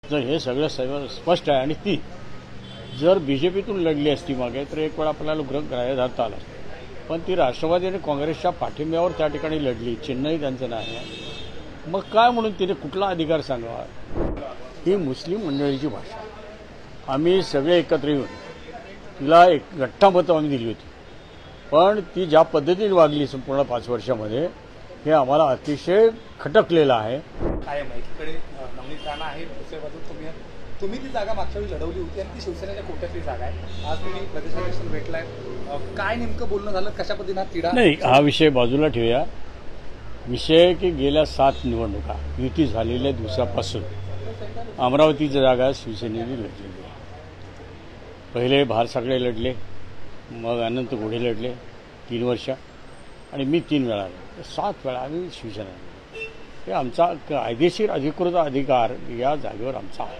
तर हे सगळं स्पष्ट आहे आणि ती जर बीजेपीतून लढली असती मागे तर एक वेळ आपल्याला ग्राह्य धरता आला, पण ती राष्ट्रवादी आणि काँग्रेसच्या पाठिंब्यावर त्या ठिकाणी लढली. चिन्हही त्यांचं नाही आहे. मग काय म्हणून तिने कुठला अधिकार सांगावा? ही मुस्लिम मंडळीची भाषा. आम्ही सगळे एकत्र येऊन तिला एक गठ्ठामतं आम्ही दिली होती, पण ती ज्या पद्धतीने वागली संपूर्ण 5 वर्षामध्ये हे आम्हाला अतिशय खटकलेलं आहे. काय माहितीकडे नवनीत राणा आहे, दुसऱ्या बाजूला तुम्ही ती जागा मागच्या वेळी लढवली होती आणि ती शिवसेनेच्या कोट्यातली जागा आहे. आज तुम्ही प्रदेशाध्यक्ष भेटलाय, काय नेमकं बोलणं झालं, कशा पद्धतीने तिढा? नाही, हा विषय बाजूला ठेवूया. विषय की गेल्या 7 निवडणुका युती झालेल्या दिवसापासून अमरावतीची जागा शिवसेनेने लढलेली आहे. पहिले भार सागळे लढले, मग अनंत घोडे लढले 3 वर्ष, आणि मी 3 वेळा लढले. 7 वेळा आम्ही शिवसेना लढली. हे आमचा कायदेशीर अधिकृत अधिकार या जागेवर आमचा आहे.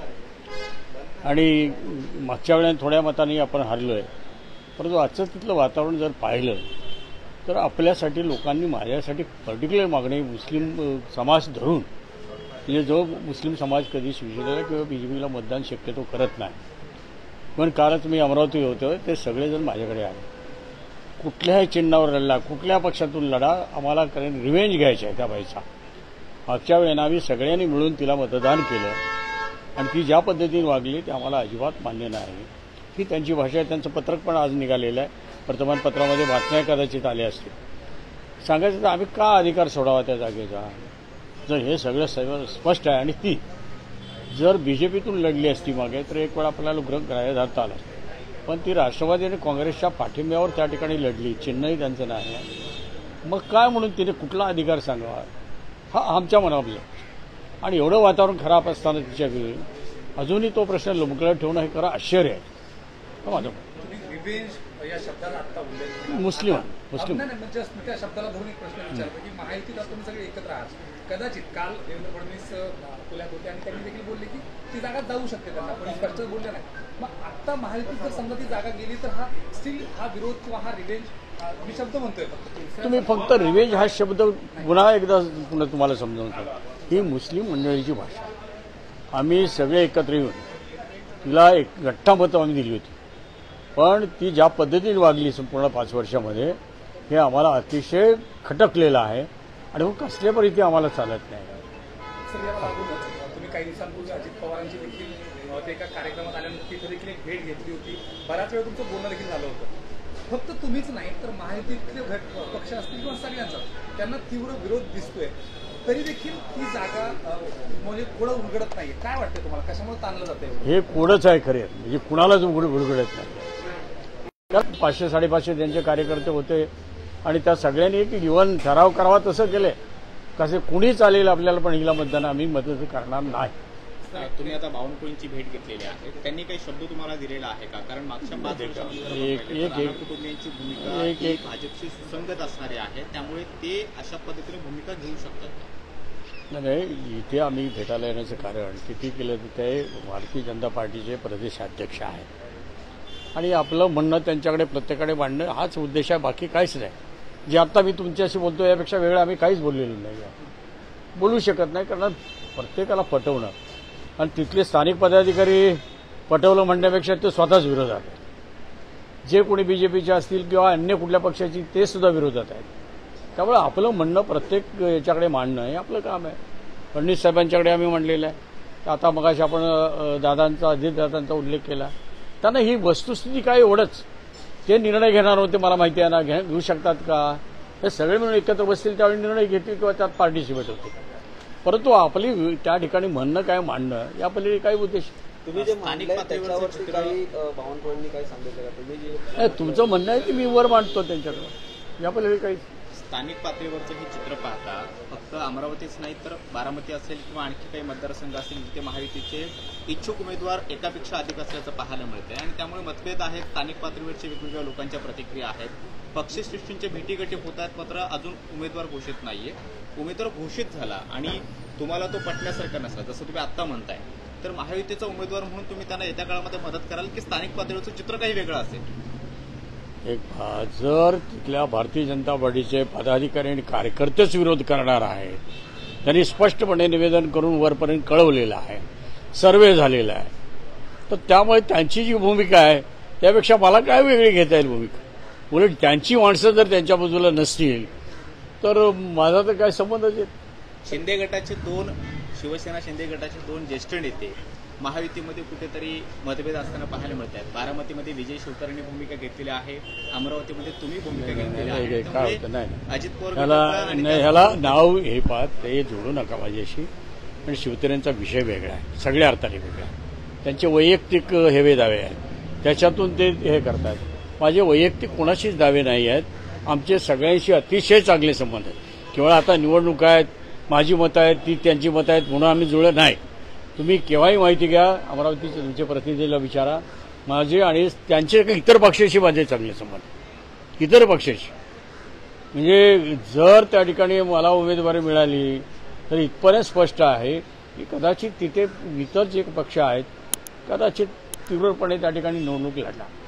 आणि मागच्या वेळेला थोड्या मतांनी आपण हरलो आहे, परंतु आजचं तिथलं वातावरण जर पाहिलं तर आपल्यासाठी लोकांनी माझ्यासाठी पर्टिक्युलर मागणी मुस्लिम समाज धरून, म्हणजे जो मुस्लिम समाज कधी शिवसेनेला किंवा बीजेपीला मतदान शक्यतो करत नाही, पण कालच मी अमरावती होतो, ते सगळेजण माझ्याकडे आले. कुठल्याही चिन्हावर लढला, कुठल्या पक्षातून लढा, आम्हाला कारण रिव्हेंज घ्यायचा आहे त्या बाईचा. मागच्या वेळेला आम्ही सगळ्यांनी मिळून तिला मतदान केलं आणि ती ज्या पद्धतीने वागली ते आम्हाला अजिबात मान्य नाही. ही त्यांची भाषा आहे. त्यांचं पत्रक पण आज निघालेलं आहे, वर्तमानपत्रामध्ये बातम्या कदाचित आल्या असतील. सांगायचं तर आम्ही का अधिकार सोडावा त्या जागेचा? जर हे सगळं स्पष्ट आहे आणि ती जर बीजेपीतून लढली असती मागे तर एक वेळ आपल्याला ग्राह्य धरता आला, पण ती राष्ट्रवादी आणि काँग्रेसच्या पाठिंब्यावर त्या ठिकाणी लढली. चिन्हही त्यांचं नाही आहे. मग काय म्हणून तिने कुठला अधिकार सांगावा? हा आमच्या मनावर. आणि एवढं वातावरण खराब असताना तिच्याकडे अजूनही तो प्रश्न लोंबकळत ठेवणं हे खरं आश्चर्य आहे. माझं या शब्दाला आता मुस्लिम त्या शब्दाला धरून एक प्रश्न विचारतो की महायुतीत तुम्ही सगळे एकत्र आहात. कदाचित काल देवेंद्र फडणवीस अकोल्यात होते आणि त्यांनी देखील बोलले की ती जागा जाऊ शकते त्यांना, पण स्पष्ट बोलले नाही. मग आता महायुतीत जर समजा ती जागा गेली तर हा स्टील हा विरोध किंवा हा रिव्हेंज मी शब्द म्हणतोय. तुम्ही फक्त रिव्हेंज हा शब्द पुन्हा एकदा तुम्हाला समजावून सांगा. ही मुस्लिम मंडळीची भाषा. आम्ही सगळे एकत्र येऊन तिला एक गठ्ठामतं आम्ही दिली होती, पण ती ज्या पद्धतीने वागली संपूर्ण 5 वर्षामध्ये हे आम्हाला अतिशय खटकलेलं आहे आणि मग कसल्या परिस्थिती आम्हाला चालत नाही. तुम्ही काही दिवसांपूर्वी अजित पवारांची देखील ते एका कार्यक्रमात आल्यानंतर तिथे देखील एक भेट घेतली होती. बऱ्याच वेळा तुमचं बोलणं देखील झालं होतं. फक्त तुम्हीच नाही तर महायुतीतले पक्ष असतील किंवा सगळ्यांचा त्यांना तीव्र विरोध दिसतोय, तरी देखील ती जागा म्हणजे कोडं उलगडत नाही. काय वाटतं तुम्हाला, कशामुळे ताणलं जातं? हे कोडच आहे खरे, म्हणजे कुणालाच उलगडत नाही. 500-550 त्यांचे कार्यकर्ते होते आणि त्या सगळ्यांनी एक इव्हन ठराव करावा तसं केलंय. कसं कुणी चालेल आपल्याला, पण हिला मतदान आम्ही मदत करणार नाही. तुम्ही आता बावनकुळेंची भेट घेतलेली आहे, त्यांनी काही शब्द तुम्हाला दिलेला आहे का? कारण मागच्या 5 वर्षांमध्ये कुटुंबियांची भूमिका भाजपशी सुसंगत असणारी आहे, त्यामुळे ते अशा पद्धतीने भूमिका घेऊ शकतात. नाही, इथे आम्ही भेटायला येण्याचं कारण किती केलं तर ते भारतीय जनता पार्टीचे प्रदेशाध्यक्ष आहेत आणि आपलं म्हणणं त्यांच्याकडे प्रत्येकाकडे मांडणं हाच उद्देश आहे, बाकी काहीच नाही. जे आत्ता मी तुमच्याशी बोलतो यापेक्षा वेगळं आम्ही काहीच बोललेलं नाही, बोलू शकत नाही. कारण प्रत्येकाला पटवणं आणि तिथले स्थानिक पदाधिकारी पटवलं म्हणण्यापेक्षा ते स्वतःच विरोधात आहेत. जे कोणी बीजेपीचे असतील किंवा अन्य कुठल्या पक्षाची ते सुद्धा विरोधात आहेत. त्यामुळे आपलं म्हणणं प्रत्येक याच्याकडे मांडणं हे आपलं काम आहे. फडणवीस साहेबांच्याकडे आम्ही म्हणलेलं आहे. आता मगाशी आपण अजितदादांचा उल्लेख केला. त्यांना ही वस्तुस्थिती काय एवढंच ते निर्णय घेणार होते, मला माहिती आहे ना, घेऊ शकतात का? हे सगळे मिळून एकत्र बसतील त्यावेळी निर्णय घेतील किंवा त्यात पार्टिसिपेट होतील. परंतु आपली त्या ठिकाणी म्हणणं काय मांडणं या पलीकडे काही उद्देश. तुम्ही जे त्याच्यावरती काही बावनकुळेंनी काही सांगितलं का? तुम्ही जे तुमचं म्हणणं आहे की मी वर मांडतो त्यांच्याकडं, या पलीकडे काही. स्थानिक पातळीवरचं हे चित्र पाहता फक्त अमरावतीच नाही तर बारामती असेल किंवा आणखी काही मतदारसंघ असतील जिथे महायुतीचे इच्छुक उमेदवार एकापेक्षा अधिक असल्याचं पाहायला मिळतंय आणि त्यामुळे मतभेद आहेत. स्थानिक पातळीवरच्या वेगवेगळ्या लोकांच्या प्रतिक्रिया आहेत. पक्षश्रेष्ठींचे भेटीगाठी होत आहेत, मात्र अजून उमेदवार घोषित नाहीये. उमेदवार घोषित झाला आणि तुम्हाला तो पटण्यासारखा नसला, जसं तुम्ही आत्ता म्हणताय, तर महायुतीचा उमेदवार म्हणून तुम्ही त्यांना येत्या काळामध्ये मदत कराल की स्थानिक पातळीवरचं चित्र काही वेगळं असेल? जर तिथल्या भारतीय जनता पार्टीचे पदाधिकारी आणि कार्यकर्तेच विरोध करणार आहेत, त्यांनी स्पष्टपणे निवेदन करून वरपर्यंत कळवलेलं आहे. सर्वे झालेला आहे. तर त्यामुळे त्यांची जी भूमिका आहे त्यापेक्षा मला काय वेगळी घेता येईल भूमिका. उलट त्यांची माणसं जर त्यांच्या बाजूला नसतील तर माझा तर काय संबंधच येत. शिंदे गटाचे दोन शिवसेना शिंदे गटाचे दोन ज्येष्ठ नेते महायुतीमध्ये कुठेतरी मतभेद असताना पाहायला मिळत आहेत. बारामतीमध्ये विजय शिवतरेंनी भूमिका घेतलेली आहे, अमरावतीमध्ये तुम्ही भूमिका घेतलेली आहे. काय होतं नाही अजित पवार ह्याला गटाचा आणि नाही, ह्याला नाव हे पाहत ते जोडू नका माझ्याशी. पण शिवतरेंचा विषय वेगळा आहे, सगळ्या अर्थाने वेगळा आहे. त्यांचे वैयक्तिक हेवे दावे आहेत, त्याच्यातून ते हे करतात. माझे वैयक्तिक कोणाशीच दावे नाही आहेत. आमचे सगळ्यांशी अतिशय चांगले संबंध आहेत. केवळ आता निवडणूक आहेत, माझी मतं आहेत, ती त्यांची मतं आहेत म्हणून आम्ही जुळलं नाही. तुम्ही केव्हाही माहिती घ्या, अमरावतीचे तुमचे प्रतिनिधीला विचारा. माझे आणि त्यांचे इतर पक्षाशी माझे चांगले संबंध, इतर पक्षाशी. म्हणजे जर त्या ठिकाणी मला उमेदवारी मिळाली तर इथपर्यंत स्पष्ट आहे की कदाचित तिथे इतर जे पक्ष आहेत कदाचित तीव्रपणे त्या ठिकाणी निवडणूक लढणार.